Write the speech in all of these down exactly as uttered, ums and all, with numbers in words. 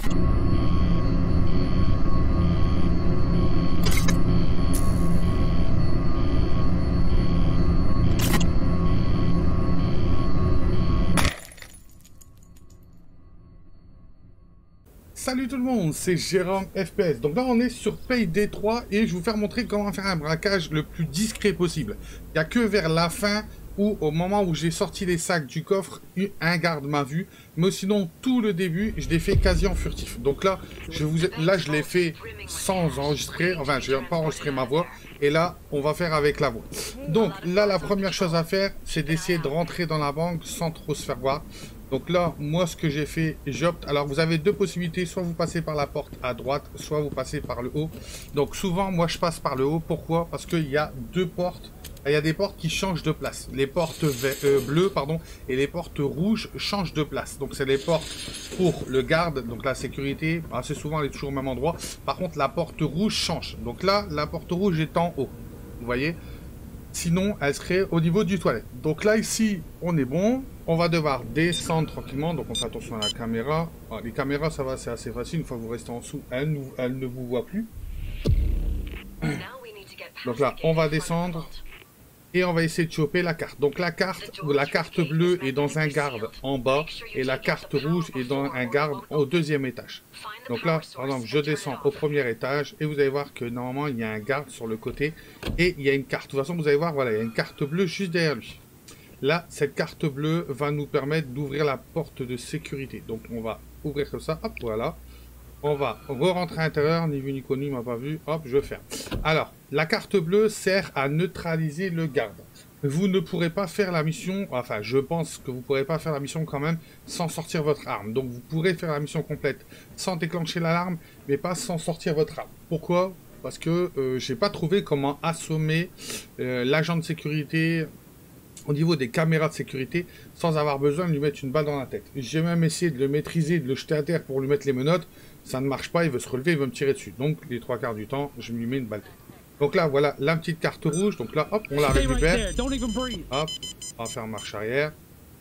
Salut tout le monde, c'est Jérôme F P S. Donc là on est sur Payday trois et je vais vous faire montrer comment faire un braquage le plus discret possible. Il n'y a que vers la fin ou au moment où j'ai sorti les sacs du coffre, un garde m'a vu. Mais sinon tout le début je l'ai fait quasi en furtif. Donc là je, vous ai... là, je l'ai fait sans enregistrer, enfin je n'ai pas enregistré ma voix. Et là on va faire avec la voix. Donc là la première chose à faire c'est d'essayer de rentrer dans la banque sans trop se faire voir. Donc là, moi, ce que j'ai fait, j'opte. Alors, vous avez deux possibilités. Soit vous passez par la porte à droite, soit vous passez par le haut. Donc, souvent, moi, je passe par le haut. Pourquoi? Parce qu'il y a deux portes. Il y a des portes qui changent de place. Les portes euh, bleues, pardon, et les portes rouges changent de place. Donc, c'est les portes pour le garde, donc la sécurité. Assez souvent, elle est toujours au même endroit. Par contre, la porte rouge change. Donc là, la porte rouge est en haut. Vous voyez? Sinon, elle serait au niveau du toilette. Donc là, ici, on est bon. On va devoir descendre tranquillement. Donc, on fait attention à la caméra. Alors, les caméras, ça va, c'est assez facile. Une fois que vous restez en dessous, elle, elle ne vous voit plus. Donc là, on va descendre. Et on va essayer de choper la carte. Donc, la carte, la carte bleue est dans un garde en bas. Et la carte rouge est dans un garde au deuxième étage. Donc là, par exemple, je descends au premier étage. Et vous allez voir que normalement, il y a un garde sur le côté. Et il y a une carte. De toute façon, vous allez voir, voilà, il y a une carte bleue juste derrière lui. Là, cette carte bleue va nous permettre d'ouvrir la porte de sécurité. Donc, on va ouvrir comme ça. Hop, voilà. On va re-rentrer à l'intérieur. Ni vu ni connu, il m'a pas vu. Hop, je ferme. Alors, la carte bleue sert à neutraliser le garde. Vous ne pourrez pas faire la mission, enfin, je pense que vous ne pourrez pas faire la mission quand même sans sortir votre arme. Donc, vous pourrez faire la mission complète sans déclencher l'alarme, mais pas sans sortir votre arme. Pourquoi? Parce que euh, j'ai pas trouvé comment assommer euh, l'agent de sécurité au niveau des caméras de sécurité sans avoir besoin de lui mettre une balle dans la tête. J'ai même essayé de le maîtriser, de le jeter à terre pour lui mettre les menottes. Ça ne marche pas, il veut se relever, il veut me tirer dessus. Donc, les trois quarts du temps, je lui mets une balle. Donc là, voilà la petite carte rouge. Donc là, hop, on la récupère. Hop, on va faire marche arrière.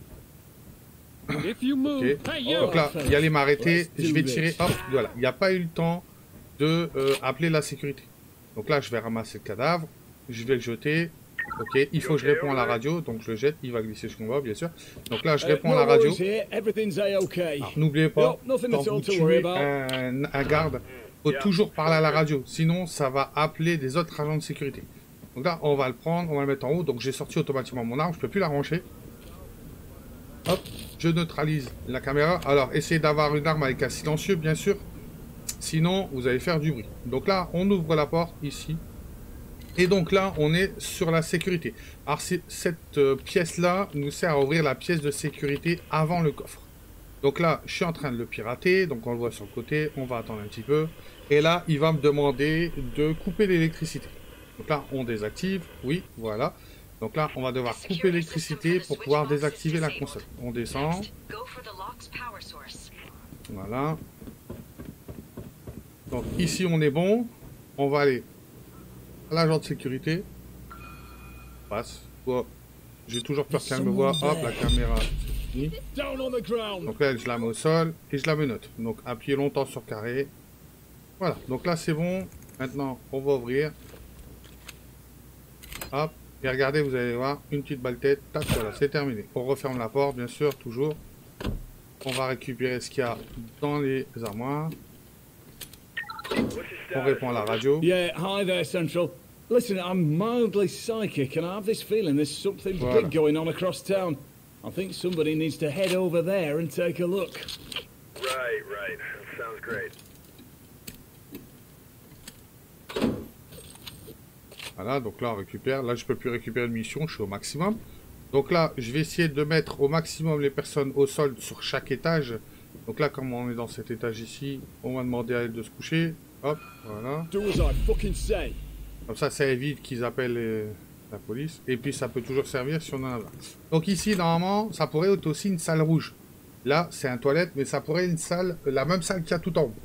Okay. Donc là, il allait m'arrêter. Je vais tirer. Hop, voilà. Il n'y a pas eu le temps de euh, appeler la sécurité. Donc là, je vais ramasser le cadavre. Je vais le jeter. Ok, il faut que je réponds à la radio. Donc je le jette. Il va glisser sur moi, bien sûr. Donc là, je réponds à la radio. N'oubliez pas, quand vous tuez un, un garde, il faut toujours parler à la radio. Sinon, ça va appeler des autres agents de sécurité. Donc là, on va le prendre. On va le mettre en haut. Donc j'ai sorti automatiquement mon arme. Je ne peux plus la ranger. Hop, je neutralise la caméra. Alors, essayez d'avoir une arme avec un silencieux, bien sûr. Sinon, vous allez faire du bruit. Donc là, on ouvre la porte ici. Et donc là, on est sur la sécurité. Alors, cette euh, pièce-là nous sert à ouvrir la pièce de sécurité avant le coffre. Donc là, je suis en train de le pirater. Donc, on le voit sur le côté. On va attendre un petit peu. Et là, il va me demander de couper l'électricité. Donc là, on désactive. Oui, voilà. Donc là, on va devoir couper l'électricité pour pouvoir désactiver la console. On descend. Voilà. Donc ici, on est bon. On va aller à l'agent de sécurité. Passe. Oh. J'ai toujours peur qu'elle me voit. Hop, la caméra, c'est fini. Donc là, je la mets au sol et je la menote. Donc appuyez longtemps sur carré. Voilà. Donc là, c'est bon. Maintenant, on va ouvrir. Hop. Et regardez, vous allez voir, une petite balle tête. Tac, voilà, c'est terminé. On referme la porte, bien sûr, toujours. On va récupérer ce qu'il y a dans les armoires. On répond à la radio. Yeah, hi there, Central. Listen, I'm mildly psychic and I have this feeling there's something voilà. big going on across town. I think somebody needs to head over there and take a look. Right, right. Sounds great. Voilà, donc là on récupère. Là je peux plus récupérer de mission, je suis au maximum. Donc là je vais essayer de mettre au maximum les personnes au sol sur chaque étage. Donc là comme on est dans cet étage ici, on va demander à elle de se coucher. Hop, voilà. Comme ça ça évite qu'ils appellent les... la police. Et puis ça peut toujours servir si on en a là. Donc ici normalement ça pourrait être aussi une salle rouge. Là c'est un toilette mais ça pourrait être une salle, la même salle qu'il y a tout en haut.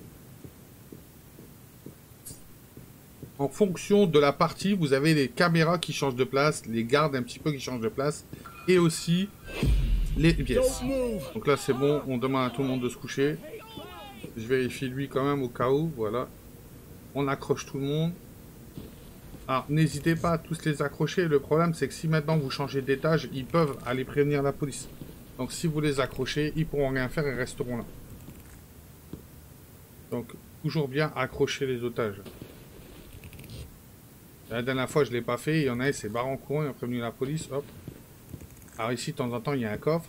En fonction de la partie, vous avez les caméras qui changent de place, les gardes un petit peu qui changent de place, et aussi les pièces. Donc là, c'est bon, on demande à tout le monde de se coucher. Je vérifie lui quand même au cas où, voilà. On accroche tout le monde. Alors, n'hésitez pas à tous les accrocher. Le problème, c'est que si maintenant vous changez d'étage, ils peuvent aller prévenir la police. Donc, si vous les accrochez, ils pourront rien faire et resteront là. Donc, toujours bien accrocher les otages. La dernière fois, je ne l'ai pas fait. Il y en a un, c'est barre en courant, il a prévenu la police. Hop. Alors ici, de temps en temps, il y a un coffre.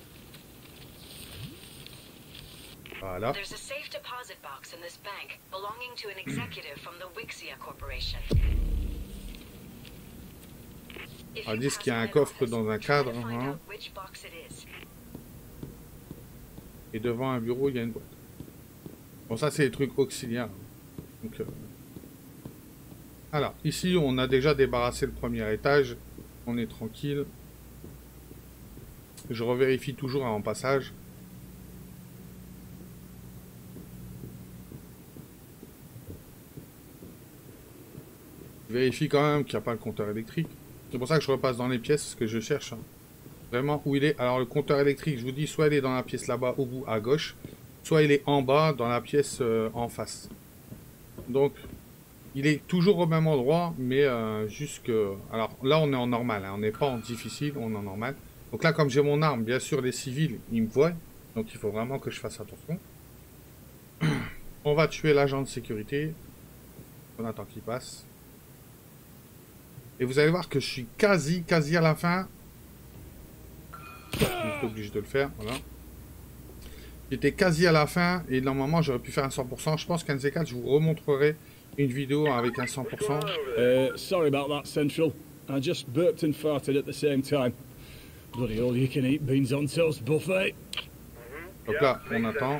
Voilà. On dit qu'il y a un coffre dans un cadre. Hein. Et devant un bureau, il y a une boîte. Bon, ça, c'est des trucs auxiliaires. Donc, euh... alors, ici, on a déjà débarrassé le premier étage. On est tranquille. Je revérifie toujours en passage. Je vérifie quand même qu'il n'y a pas le compteur électrique. C'est pour ça que je repasse dans les pièces, ce que je cherche. Hein. Vraiment où il est. Alors, le compteur électrique, je vous dis, soit il est dans la pièce là-bas, au bout, à gauche. Soit il est en bas, dans la pièce euh, en face. Donc... il est toujours au même endroit, mais euh, jusque... alors là, on est en normal, hein. On n'est pas en difficile, on est en normal. Donc là, comme j'ai mon arme, bien sûr, les civils, ils me voient. Donc il faut vraiment que je fasse attention. On va tuer l'agent de sécurité. On attend qu'il passe. Et vous allez voir que je suis quasi, quasi à la fin. Je suis obligé de le faire, voilà. J'étais quasi à la fin, et normalement, j'aurais pu faire un cent pour cent. Je pense qu'un de ces quatre, je vous remontrerai une vidéo avec un cent pour cent. Uh, sorry about that, Central. I just burped and farted at the same time. Bloody all you can eat beans on toast buffet. Donc là, on attend.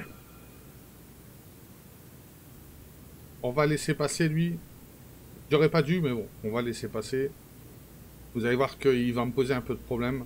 On va laisser passer lui. J'aurais pas dû, mais bon, on va laisser passer. Vous allez voir qu'il va me poser un peu de problème.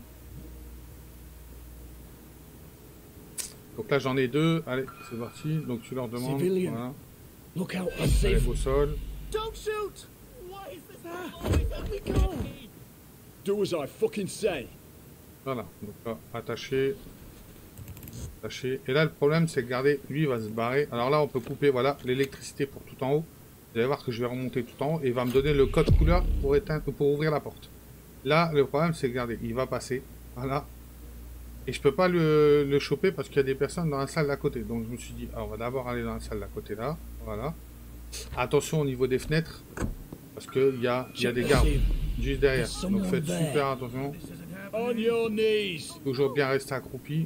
Donc là, j'en ai deux. Allez, c'est parti. Donc tu leur demandes. Voilà. Look out, Allez, au sol. Don't shoot! What is this? Let me go! Do as I fucking say. Voilà, donc là, attaché. Attaché. Et là, le problème, c'est que, regardez, lui, il va se barrer. Alors là, on peut couper, voilà, l'électricité pour tout en haut. Vous allez voir que je vais remonter tout en haut et il va me donner le code couleur pour, éteindre, pour ouvrir la porte. Là, le problème, c'est que, regardez, il va passer. Voilà. Et je peux pas le, le choper parce qu'il y a des personnes dans la salle d'à côté. Donc, je me suis dit, ah, on va d'abord aller dans la salle d'à côté, là. Voilà. Attention au niveau des fenêtres. Parce qu'il y a, y a des gardes juste derrière. Donc, faites super attention. Toujours bien rester accroupi.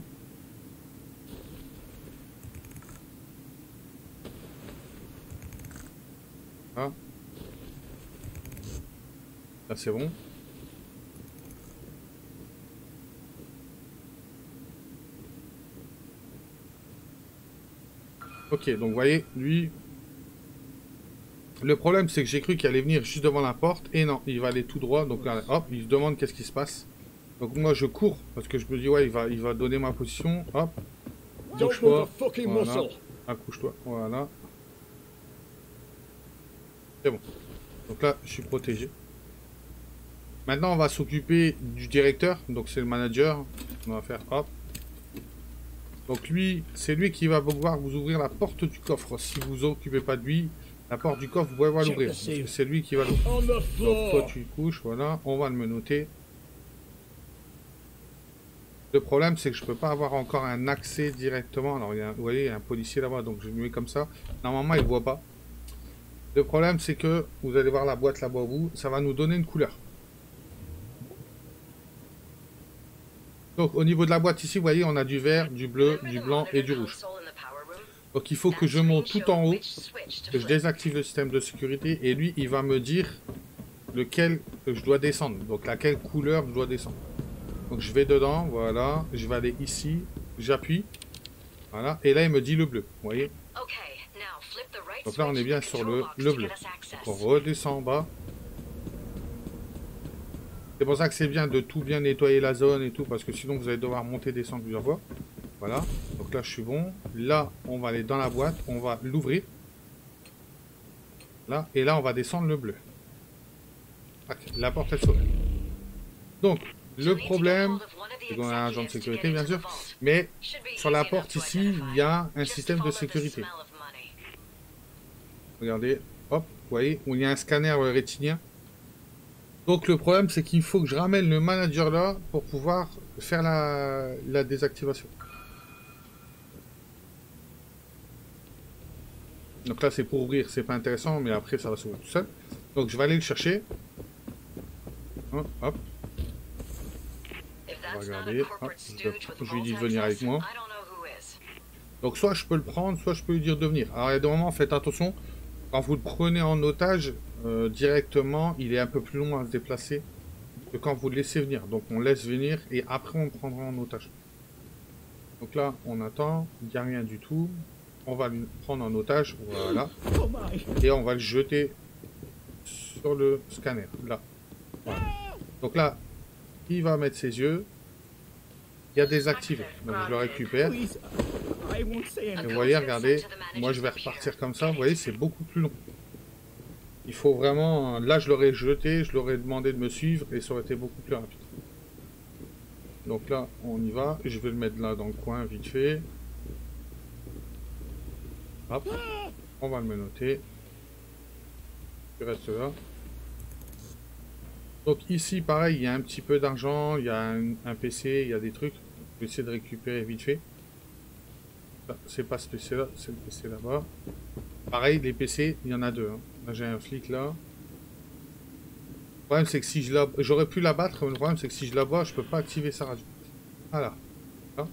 Là, là c'est bon. Ok, donc vous voyez, lui... Le problème, c'est que j'ai cru qu'il allait venir juste devant la porte. Et non, il va aller tout droit. Donc là, hop, il se demande qu'est-ce qui se passe. Donc moi, je cours. Parce que je me dis, ouais, il va, il va donner ma position. Hop. Bouge-toi. Voilà. Accouche-toi. Voilà. C'est bon. Donc là, je suis protégé. Maintenant, on va s'occuper du directeur. Donc c'est le manager. On va faire, hop. Donc lui, c'est lui qui va pouvoir vous ouvrir la porte du coffre. Si vous vous occupez pas de lui, la porte du coffre, vous pouvez pas l'ouvrir. C'est lui qui va l'ouvrir. Donc toi, tu couches, voilà. On va le menotter. Le problème, c'est que je peux pas avoir encore un accès directement. Alors, il y a, vous voyez, il y a un policier là-bas, donc je le mets comme ça. Normalement, il ne voit pas. Le problème, c'est que vous allez voir la boîte là-bas au bout. Ça va nous donner une couleur. Donc, au niveau de la boîte ici, vous voyez, on a du vert, du bleu, du blanc et du rouge. Donc, il faut que je monte tout en haut, que je désactive le système de sécurité. Et lui, il va me dire lequel je dois descendre. Donc, laquelle couleur je dois descendre. Donc, je vais dedans, voilà. Je vais aller ici, j'appuie. Voilà. Et là, il me dit le bleu, vous voyez. Donc là, on est bien sur le, le bleu. Donc, on redescend en bas. C'est pour ça que c'est bien de tout bien nettoyer la zone et tout, parce que sinon vous allez devoir monter et descendre plusieurs fois. Voilà, donc là je suis bon. Là, on va aller dans la boîte, on va l'ouvrir. Là, et là on va descendre le bleu. Okay, la porte elle s'ouvre. Donc, Le problème, c'est qu'on a un agent de sécurité, bien sûr, mais sur la porte ici, il y a un système de sécurité. Regardez, hop, vous voyez, où il y a un scanner rétinien. Donc le problème, c'est qu'il faut que je ramène le manager là pour pouvoir faire la, la désactivation. Donc là, c'est pour ouvrir, c'est pas intéressant, mais après, ça va s'ouvrir tout seul. Donc je vais aller le chercher. Hop, hop. On va regarder. Hop, je, je lui dis de venir avec moi. Donc soit je peux le prendre, soit je peux lui dire de venir. Alors il y a des moments, faites attention. Quand vous le prenez en otage, euh, directement, il est un peu plus long à se déplacer que quand vous le laissez venir. Donc on laisse venir et après on le prendra en otage. Donc là, on attend, il n'y a rien du tout. On va le prendre en otage, voilà. Et on va le jeter sur le scanner, là. Voilà. Donc là, il va mettre ses yeux. Il y a désactivé. Donc je le récupère. Et vous voyez, regardez, moi je vais repartir comme ça. Vous voyez, c'est beaucoup plus long. Il faut vraiment... Là, je l'aurais jeté, je leur ai demandé de me suivre et ça aurait été beaucoup plus rapide. Donc là, on y va. Je vais le mettre là dans le coin, vite fait. Hop, on va le menotter. Il reste là. Donc ici, pareil, il y a un petit peu d'argent, il y a un, un P C, il y a des trucs. Je vais essayer de récupérer vite fait. C'est pas ce P C là, c'est le P C là-bas. Pareil, les P C, il y en a deux. Hein. Là, j'ai un flic là. Le problème, c'est que si je la... J'aurais pu l'abattre, mais le problème, c'est que si je l'abats, je peux pas activer sa radio. Voilà. Là.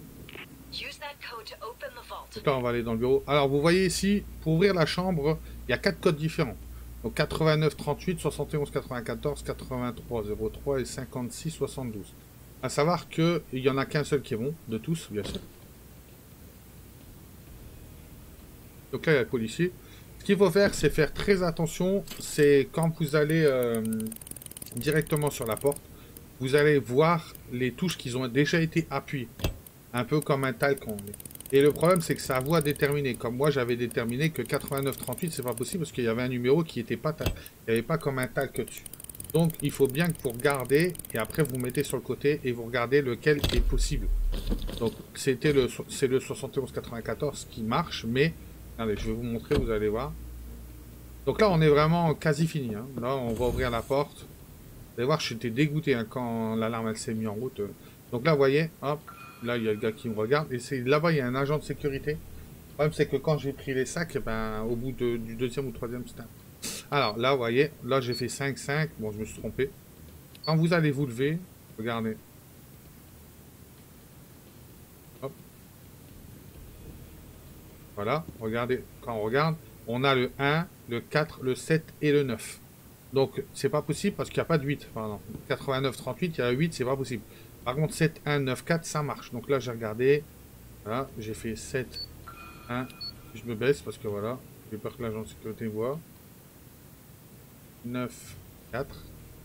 Donc là, on va aller dans le bureau. Alors, vous voyez ici, pour ouvrir la chambre, il y a quatre codes différents. Donc quatre-vingt-neuf trente-huit, soixante et onze quatre-vingt-quatorze, quatre-vingt-trois zéro trois et cinquante-six soixante-douze. À savoir qu'il n'y en a qu'un seul qui est bon, de tous, bien sûr. Donc là, il y a le policier. Ce qu'il faut faire, c'est faire très attention. C'est quand vous allez euh, directement sur la porte, vous allez voir les touches qui ont déjà été appuyées. Un peu comme un talc. Et le problème, c'est que c'est à vous à déterminer. Comme moi, j'avais déterminé que quatre-vingt-neuf trente-huit, c'est pas possible parce qu'il y avait un numéro qui n'était pas, il n'y avait pas comme un talc dessus. Donc, il faut bien que vous regardez et après vous mettez sur le côté et vous regardez lequel est possible. Donc, c'était le, c'est le soixante et onze quatre-vingt-quatorze qui marche, mais allez, je vais vous montrer, vous allez voir. Donc là, on est vraiment quasi fini. Hein. Là, on va ouvrir la porte. Vous allez voir, j'étais dégoûté hein, quand l'alarme s'est mise en route. Donc là, vous voyez, hop. Là, il y a le gars qui me regarde. Et c'est là-bas, il y a un agent de sécurité. Le problème, c'est que quand j'ai pris les sacs, ben, au bout de, du deuxième ou troisième, c'était... Alors, là, vous voyez, là, j'ai fait cinq cinq. Bon, je me suis trompé. Quand vous allez vous lever, regardez. Hop. Voilà, regardez. Quand on regarde, on a le un, le quatre, le sept et le neuf. Donc, c'est pas possible parce qu'il n'y a pas de huit. Pardon. quatre-vingt-neuf trente-huit, il y a huit, c'est pas possible. Par contre, sept un neuf quatre, ça marche. Donc là, j'ai regardé. Voilà, j'ai fait sept un. Je me baisse parce que voilà, j'ai peur que l'agent de sécurité voit. neuf quatre.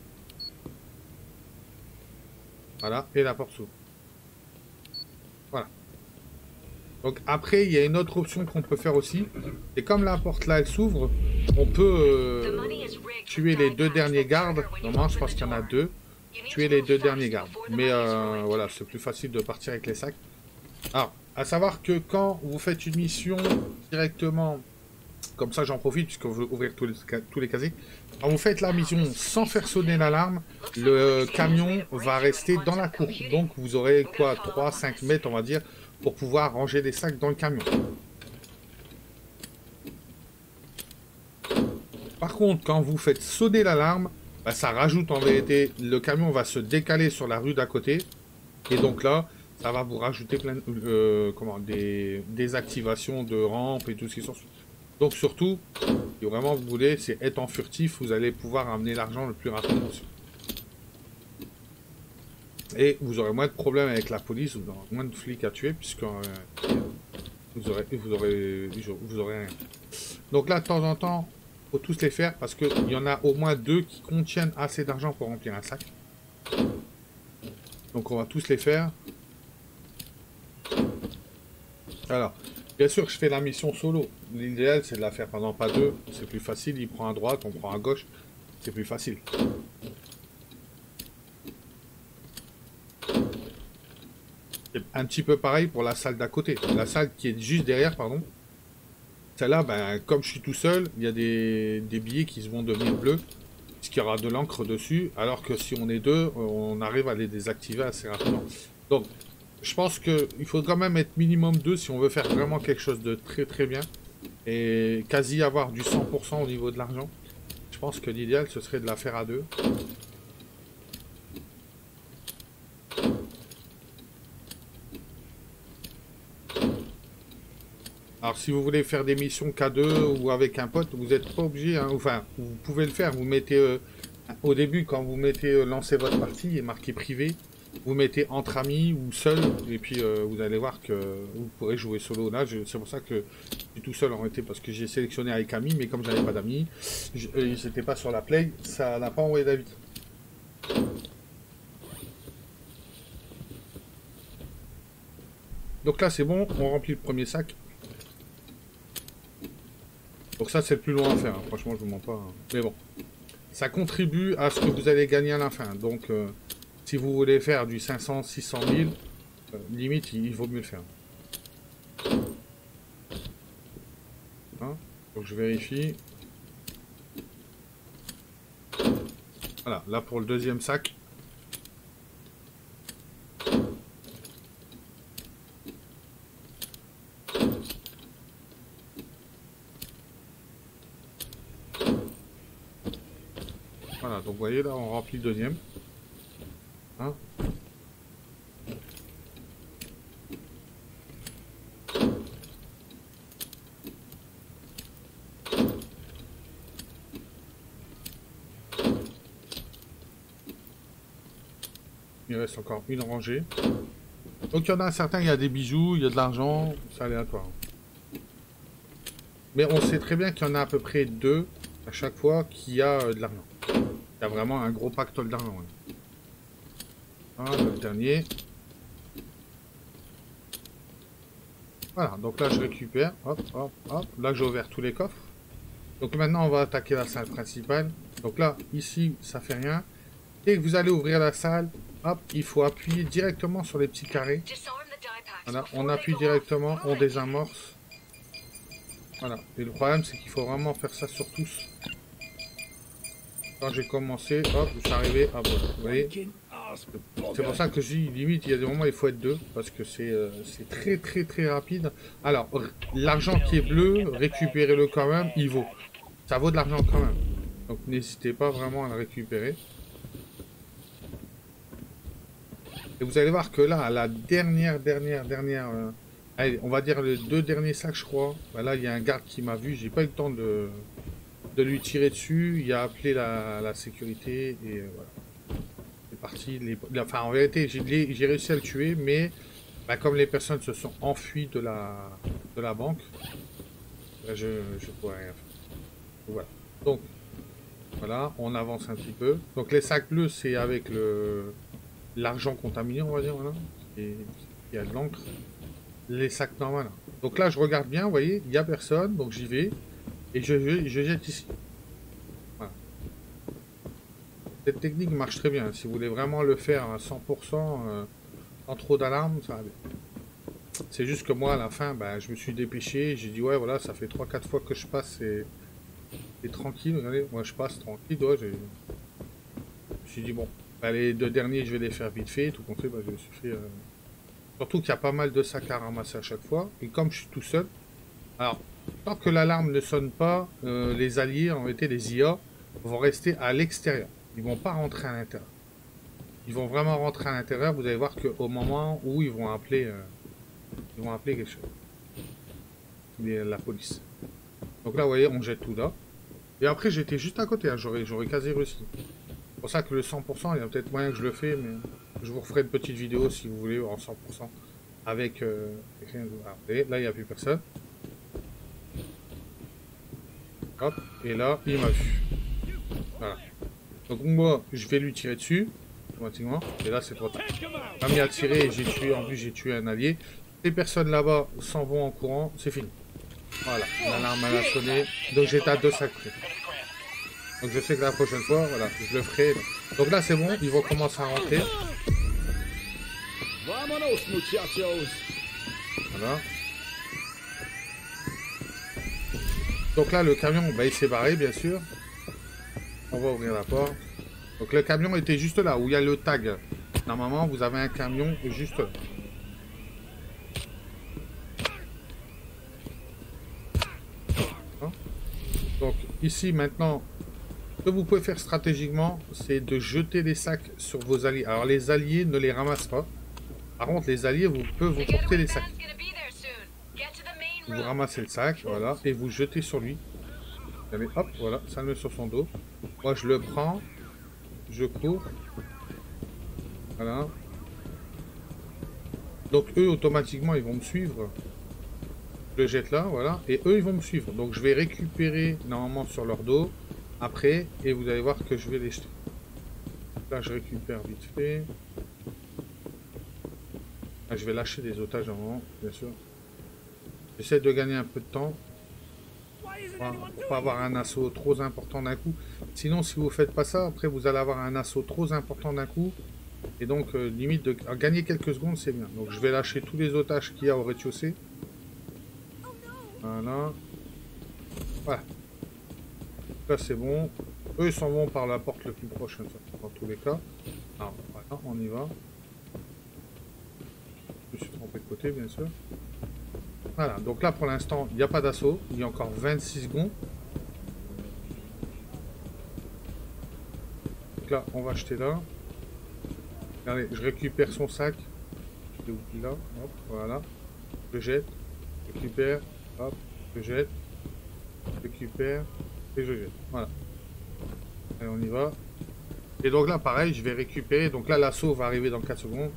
Voilà, et la porte s'ouvre. Voilà. Donc après, il y a une autre option qu'on peut faire aussi. Et comme la porte là, elle s'ouvre, on peut euh, tuer les deux derniers gardes. Normalement, je pense qu'il y en a deux. Tuer les deux derniers gardes. Mais euh, voilà, c'est plus facile de partir avec les sacs. Alors, à savoir que quand vous faites une mission directement, comme ça j'en profite puisque vous ouvrez tous les, tous les casiers, quand vous faites la mission sans faire sonner l'alarme, le camion va rester dans la cour. Donc vous aurez quoi, trois à cinq mètres on va dire, pour pouvoir ranger les sacs dans le camion. Par contre, quand vous faites sonner l'alarme, bah, ça rajoute en vérité, le camion va se décaler sur la rue d'à côté. Et donc là, ça va vous rajouter plein, euh, comment, des, des activations de rampes et tout ce qui s'ensuit. Donc surtout, si vraiment vous voulez, c'est être en furtif, vous allez pouvoir amener l'argent le plus rapidement possible. Et vous aurez moins de problèmes avec la police, vous aurez moins de flics à tuer, puisque euh, vous aurez, vous aurez, vous aurez rien. Donc là, de temps en temps, il faut tous les faire, parce qu'il y en a au moins deux qui contiennent assez d'argent pour remplir un sac. Donc on va tous les faire. Alors, bien sûr, je fais la mission solo. L'idéal, c'est de la faire pendant pas deux. C'est plus facile. Il prend à droite, on prend à gauche. C'est plus facile. Un petit peu pareil pour la salle d'à côté. La salle qui est juste derrière, pardon. Celle-là, ben, comme je suis tout seul, il y a des, des billets qui vont devenir bleus. Puisqu'il y aura de l'encre dessus. Alors que si on est deux, on arrive à les désactiver assez rapidement. Donc, je pense qu'il faut quand même être minimum deux si on veut faire vraiment quelque chose de très très bien. Et quasi avoir du cent pour cent au niveau de l'argent. Je pense que l'idéal, ce serait de la faire à deux. Alors si vous voulez faire des missions qu'à deux ou avec un pote, vous n'êtes pas obligé, hein, enfin vous pouvez le faire, vous mettez euh, au début quand vous mettez euh, lancer votre partie, il est marqué privé, vous mettez entre amis ou seul, et puis euh, vous allez voir que vous pourrez jouer solo. Là c'est pour ça que je suis tout seul en réalité, parce que j'ai sélectionné avec amis, mais comme j'avais pas d'amis, euh, ils n'étaient pas sur la play, ça n'a pas envoyé d'avis. Donc là c'est bon, on remplit le premier sac. Donc ça c'est le plus long à faire, hein. Franchement je vous mens pas. Hein. Mais bon, ça contribue à ce que vous allez gagner à la fin. Donc euh, si vous voulez faire du cinq cents, six cent mille, euh, limite il, il vaut mieux le faire. Hein, donc je vérifie. Voilà, là pour le deuxième sac. Voilà, donc vous voyez là on remplit le deuxième. Hein, il reste encore une rangée. Donc il y en a certains, il y a des bijoux, il y a de l'argent, c'est aléatoire. Mais on sait très bien qu'il y en a à peu près deux à chaque fois qu'il y a euh, de l'argent. Il y a vraiment un gros pactole d'argent. Ouais. Voilà, le dernier. Voilà, donc là je récupère. Hop, hop, hop. Là j'ai ouvert tous les coffres. Donc maintenant on va attaquer la salle principale. Donc là, ici, ça fait rien. Dès que vous allez ouvrir la salle, hop, il faut appuyer directement sur les petits carrés. Voilà, on appuie directement, on désamorce. Voilà, et le problème c'est qu'il faut vraiment faire ça sur tous. Quand j'ai commencé, hop, je suis arrivé, hop, voilà, vous voyez. C'est pour ça que je dis, limite, il y a des moments où il faut être deux, parce que c'est euh, c'est très très très rapide. Alors, l'argent qui est bleu, récupérez-le quand même, il vaut. Ça vaut de l'argent quand même. Donc n'hésitez pas vraiment à le récupérer. Et vous allez voir que là, à la dernière, dernière, dernière... Euh, allez, on va dire les deux derniers sacs, je crois. Bah là, il y a un garde qui m'a vu, j'ai pas eu le temps de... de lui tirer dessus, il a appelé la, la sécurité et euh, voilà. C'est parti. Les, la, enfin, en vérité, j'ai réussi à le tuer, mais bah, comme les personnes se sont enfuies de la, de la banque, bah, je ne pourrais rien faire. Voilà. Donc, voilà, on avance un petit peu. Donc, les sacs bleus, c'est avec le l'argent contaminé, on va dire, voilà. Et il y a de l'encre. Les sacs normaux. Donc là, je regarde bien, vous voyez, il n'y a personne, donc j'y vais. Et je, je, je jette ici. Voilà. Cette technique marche très bien. Si vous voulez vraiment le faire à cent pour cent, euh, sans trop d'alarme, ça va bien. C'est juste que moi, à la fin, bah, je me suis dépêché. J'ai dit, ouais, voilà, ça fait trois quatre fois que je passe et, et tranquille. Regardez, moi, je passe tranquille. Ouais, je me suis dit, bon, bah, les deux derniers, je vais les faire vite fait. Tout compte, bah, je me suis fait... Euh... Surtout qu'il y a pas mal de sacs à ramasser à chaque fois. Et comme je suis tout seul, alors... Tant que l'alarme ne sonne pas, euh, les alliés, en réalité les I A, vont rester à l'extérieur. Ils vont pas rentrer à l'intérieur. Ils vont vraiment rentrer à l'intérieur. Vous allez voir qu'au moment où ils vont appeler, euh, ils vont appeler quelque chose. Les, la police. Donc là, vous voyez, on jette tout là. Et après, j'étais juste à côté. Hein, J'aurais, j'aurais quasi réussi. C'est pour ça que le cent pour cent, il y a peut-être moyen que je le fais, mais je vous referai une petite vidéo si vous voulez en cent pour cent avec. Euh, alors, et là, il n'y a plus personne. Hop, et là, il m'a vu. Voilà. Donc moi, je vais lui tirer dessus, automatiquement. Et là, c'est trop tard. Il m'a mis à tirer et j'ai tué, en plus, j'ai tué un allié. Les personnes là-bas s'en vont en courant, c'est fini. Voilà, l'alarme a sonné. Donc j'étais à deux sacs près. Donc je sais que la prochaine fois, voilà, je le ferai. Donc là, c'est bon, ils vont commencer à rentrer. Vámonos, muchachos. Voilà. Donc là, le camion, bah, il s'est barré, bien sûr. On va ouvrir la porte. Donc le camion était juste là, où il y a le tag. Normalement, vous avez un camion juste là. Donc ici, maintenant, ce que vous pouvez faire stratégiquement, c'est de jeter les sacs sur vos alliés. Alors les alliés ne les ramassent pas. Par contre, les alliés, vous pouvez vous porter les sacs. Vous ramassez le sac, voilà, et vous jetez sur lui. Allez, hop, voilà, ça le met sur son dos. Moi, je le prends, je cours. Voilà. Donc, eux, automatiquement, ils vont me suivre. Je le jette là, voilà, et eux, ils vont me suivre. Donc, je vais récupérer, normalement, sur leur dos, après, et vous allez voir que je vais les jeter. Là, je récupère vite fait. Là, je vais lâcher des otages avant, bien sûr. J'essaie de gagner un peu de temps. Pour pas avoir un assaut trop important d'un coup. Sinon, si vous faites pas ça, après vous allez avoir un assaut trop important d'un coup. Et donc, euh, limite, de gagner quelques secondes, c'est bien. Donc, je vais lâcher tous les otages qu'il y a au rez-de-chaussée. Voilà. Voilà. Là, c'est bon. Eux, ils s'en vont par la porte le plus proche, dans tous les cas. Alors, voilà, on y va. Je me suis trompé de côté, bien sûr. Voilà, donc là pour l'instant il n'y a pas d'assaut, il y a encore vingt-six secondes. Donc là on va acheter là. Regardez, je récupère son sac. Je l'ai oublié là, hop, voilà. Je jette, je récupère, hop, je jette, je récupère et je jette. Voilà. Allez, on y va. Et donc là pareil, je vais récupérer. Donc là l'assaut va arriver dans quatre secondes.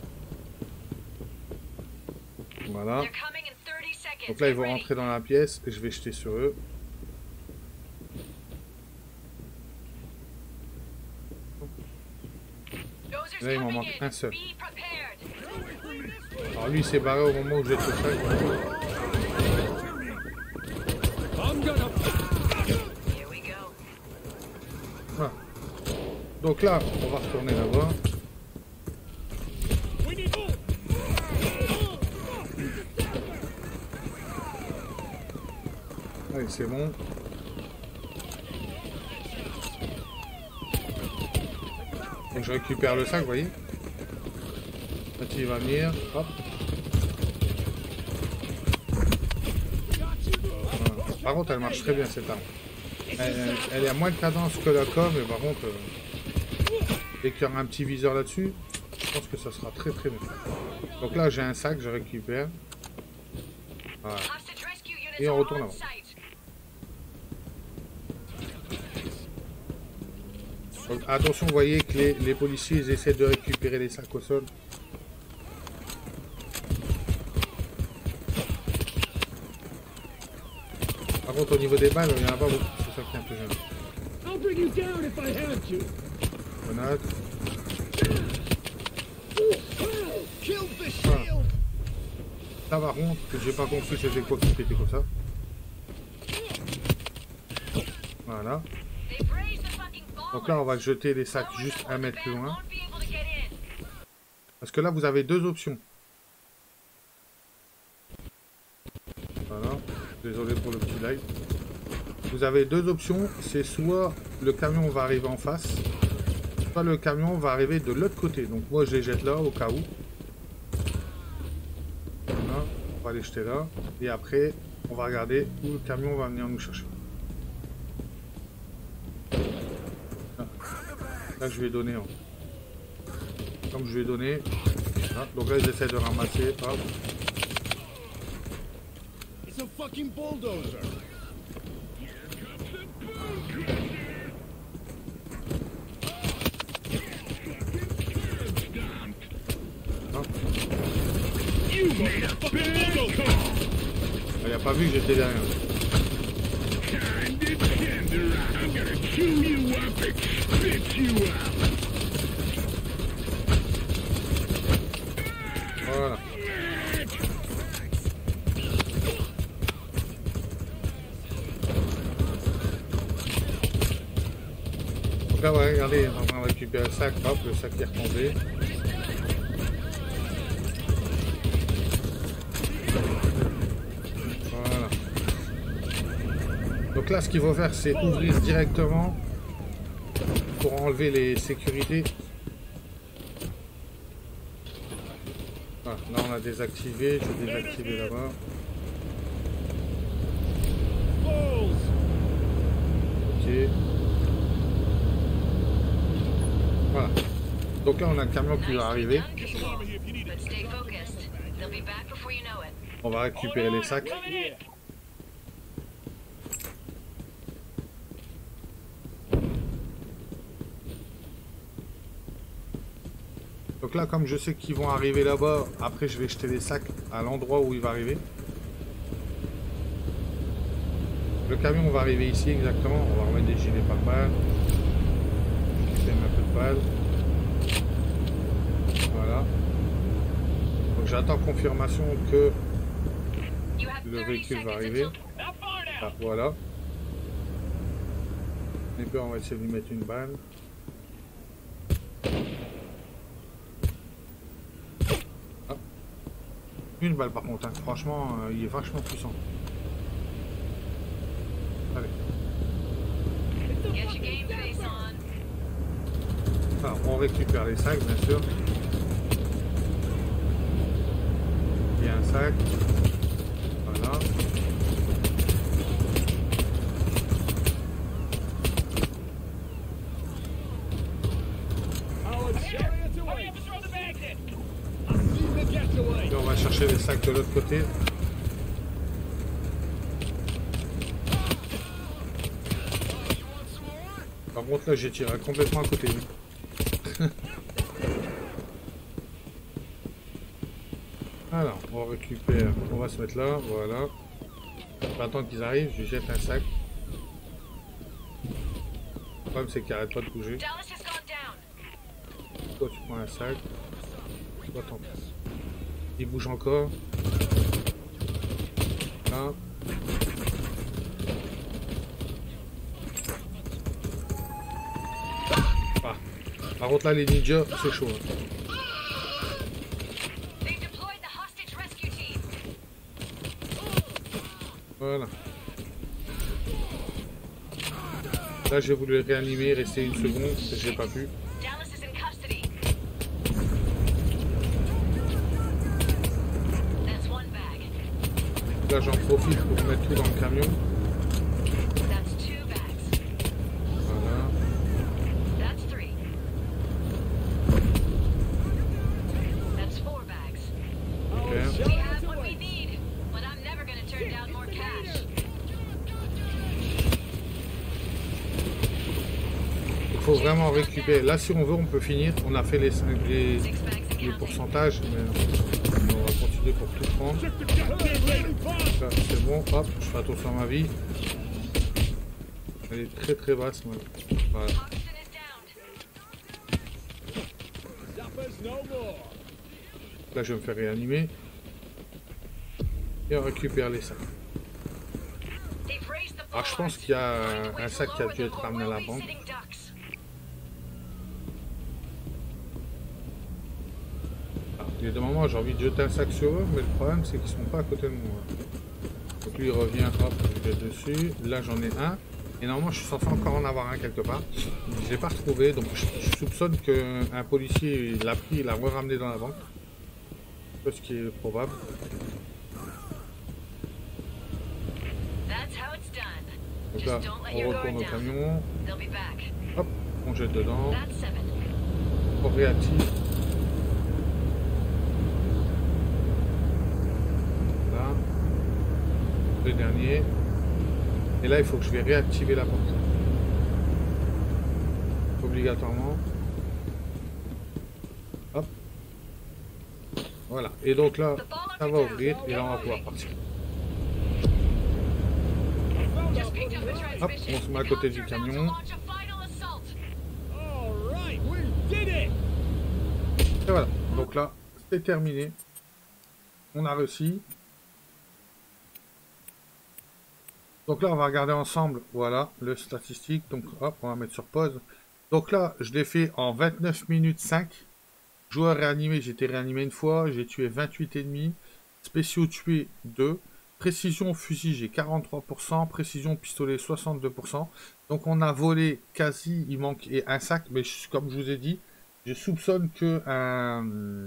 Voilà. Donc là, ils vont rentrer dans la pièce et je vais jeter sur eux. Là, il m'en manque un seul. Alors lui, il s'est barré au moment où je jette le sac. Voilà. Donc là, on va retourner là-bas. Allez, c'est bon. Donc je récupère le sac, vous voyez. Là, il va venir. Hop. Voilà. Par contre, elle marche très bien cette arme. Elle, elle, elle a moins de cadence que la com, mais par contre, euh, dès qu'il y aura un petit viseur là-dessus, je pense que ça sera très très bien. Donc là, j'ai un sac, je récupère. Voilà. Et on retourne avant. Donc, attention, vous voyez que les, les policiers ils essaient de récupérer les sacs au sol. Par contre, au niveau des balles, il n'y en a pas beaucoup. C'est ça qui est un peu gênant. Grenade. Voilà. Ça par contre, j'ai pas compris c'était quoi qui pétait comme ça. Voilà. Donc là, on va jeter les sacs juste un mètre plus loin. Parce que là, vous avez deux options. Voilà. Désolé pour le petit live. Vous avez deux options. C'est soit le camion va arriver en face, soit le camion va arriver de l'autre côté. Donc moi, je les jette là, au cas où. Voilà. On va les jeter là. Et après, on va regarder où le camion va venir nous chercher. Là, je vais donner. Hein. Comme je vais donner. Voilà. Donc là, j'essaie de ramasser. Hop. It's a fucking bulldozer. Il n'a pas vu que j'étais derrière. Voilà. Donc là, ouais, regardez, on va récupérer le sac, hop, le sac est retombé. Donc là, ce qu'il faut faire, c'est ouvrir directement pour enlever les sécurités. Ah, là, on a désactivé. Je vais désactiver là-bas. Ok. Voilà. Donc là, on a le camion qui va arriver. On va récupérer les sacs. Donc là, comme je sais qu'ils vont arriver là-bas, après je vais jeter les sacs à l'endroit où il va arriver. Le camion va arriver ici exactement. On va remettre des gilets pare-balles. Je vais un peu de balles. Voilà. Donc j'attends confirmation que le véhicule va arriver. Ah, voilà. Et puis on va essayer de lui mettre une balle. Ah. Une balle par contre, hein. Franchement, euh, il est vachement puissant. Allez. Alors, on récupère les sacs, bien sûr. Il y a un sac. Voilà. Et on va chercher les sacs de l'autre côté. Par contre là j'ai tiré complètement à côté. Alors on récupère, on va se mettre là, voilà. Pas attendre qu'ils arrivent, je jette un sac. Le problème c'est qu'il arrête pas de bouger. Toi tu prends un sac. Toi t'en prends. Il bouge encore. Là. Ah. Par contre là les ninjas c'est chaud. Hein. Voilà. Là j'ai voulu réanimer, rester une seconde, j'ai pas pu. Là j'en profite pour mettre tout dans le camion. Voilà. Ok. Il faut vraiment récupérer. Là si on veut on peut finir. On a fait les, les, les pourcentages. Mais on va continuer pour tout prendre. C'est bon, hop, je fais attention à ma vie. Elle est très très basse. Moi. Voilà. Là je vais me faire réanimer. Et on récupère les sacs. Alors je pense qu'il y a un sac qui a dû être ramené à la banque. Il y a des moments j'ai envie de jeter un sac sur eux, mais le problème c'est qu'ils sont pas à côté de moi. Donc lui il revient, hop, je vais dessus. Là j'en ai un. Et normalement je suis censé encore en avoir un quelque part. Je l'ai pas retrouvé, donc je, je soupçonne qu'un policier l'a pris et l'a ramené dans la banque. Ce qui est probable. Donc là, on retourne au camion. Hop, on jette dedans. On réactive. Là. Le dernier. Et là, il faut que je vais réactiver la porte. Obligatoirement. Hop. Voilà. Et donc là, ça va ouvrir et là, on va pouvoir partir. Hop, on se met à côté du camion. Et voilà. Donc là, c'est terminé. On a réussi. Donc là, on va regarder ensemble, voilà, le statistique. Donc hop, on va mettre sur pause. Donc là, je l'ai fait en vingt-neuf minutes cinq. Joueur réanimé, j'ai été réanimé une fois. J'ai tué vingt-huit ennemis. Spéciaux tués deux. précision fusil, j'ai quarante-trois pour cent. Précision pistolet, soixante-deux pour cent. Donc on a volé quasi, il manque un sac. Mais je, comme je vous ai dit, je soupçonne que un,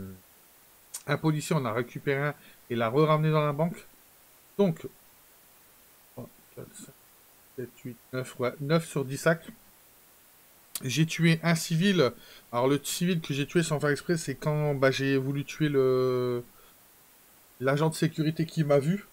un policier en a récupéré un et l'a re-ramené dans la banque. Donc, trois, quatre, cinq, sept, huit, neuf, ouais, neuf sur dix sacs. J'ai tué un civil. Alors le civil que j'ai tué sans faire exprès, c'est quand bah, j'ai voulu tuer le l'agent de sécurité qui m'a vu.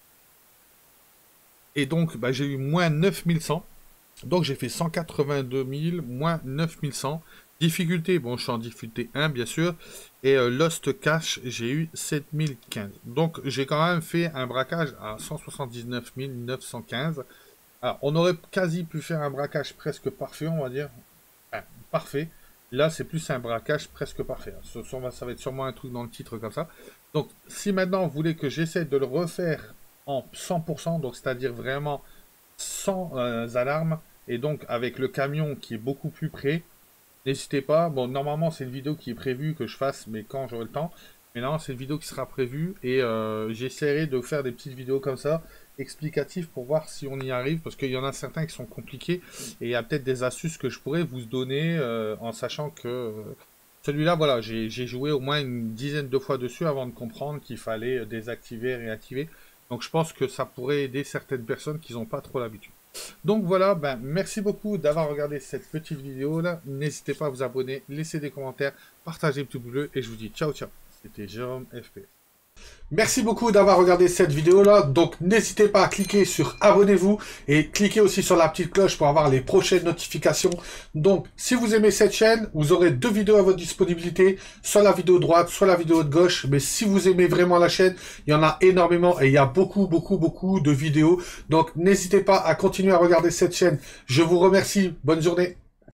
Et donc bah, j'ai eu moins neuf mille cent. Donc j'ai fait cent quatre-vingt-deux mille, moins neuf mille cent. Difficulté, bon je suis en difficulté un bien sûr. Et euh, Lost Cash, j'ai eu sept mille quinze. Donc j'ai quand même fait un braquage à cent soixante-dix-neuf mille neuf cent quinze. Alors on aurait quasi pu faire un braquage presque parfait, on va dire. Parfait. Là, c'est plus un braquage presque parfait. Ça, ça va être sûrement un truc dans le titre comme ça. Donc, si maintenant vous voulez que j'essaie de le refaire en cent pour cent, donc c'est-à-dire vraiment sans euh, alarme, et donc avec le camion qui est beaucoup plus près, n'hésitez pas. Bon, normalement, c'est une vidéo qui est prévue que je fasse, mais quand j'aurai le temps. Mais non, c'est une vidéo qui sera prévue, et euh, j'essaierai de faire des petites vidéos comme ça, explicatives, pour voir si on y arrive, parce qu'il y en a certains qui sont compliqués, et il y a peut-être des astuces que je pourrais vous donner, euh, en sachant que euh, celui-là, voilà, j'ai joué au moins une dizaine de fois dessus avant de comprendre qu'il fallait désactiver, réactiver. Donc je pense que ça pourrait aider certaines personnes qui n'ont pas trop l'habitude. Donc voilà, ben, merci beaucoup d'avoir regardé cette petite vidéo là. N'hésitez pas à vous abonner, laisser des commentaires, partager le petit bleu, et je vous dis ciao ciao. C'était Jérôme F P S. Merci beaucoup d'avoir regardé cette vidéo-là. Donc, n'hésitez pas à cliquer sur abonnez-vous et cliquez aussi sur la petite cloche pour avoir les prochaines notifications. Donc, si vous aimez cette chaîne, vous aurez deux vidéos à votre disponibilité, soit la vidéo de droite, soit la vidéo de gauche. Mais si vous aimez vraiment la chaîne, il y en a énormément et il y a beaucoup, beaucoup, beaucoup de vidéos. Donc, n'hésitez pas à continuer à regarder cette chaîne. Je vous remercie. Bonne journée.